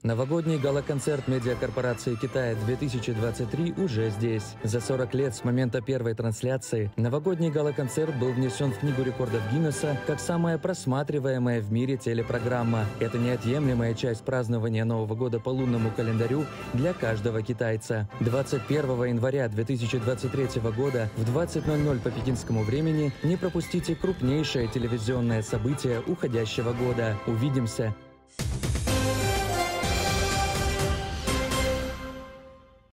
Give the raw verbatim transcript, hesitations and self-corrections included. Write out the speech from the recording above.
Новогодний гала-концерт медиакорпорации Китая две тысячи двадцать три уже здесь. За сорок лет с момента первой трансляции новогодний гала-концерт был внесен в Книгу рекордов Гиннесса как самая просматриваемая в мире телепрограмма. Это неотъемлемая часть празднования Нового года по лунному календарю для каждого китайца. двадцать первого января две тысячи двадцать третьего года в двадцать ноль ноль по пекинскому времени не пропустите крупнейшее телевизионное событие уходящего года. Увидимся!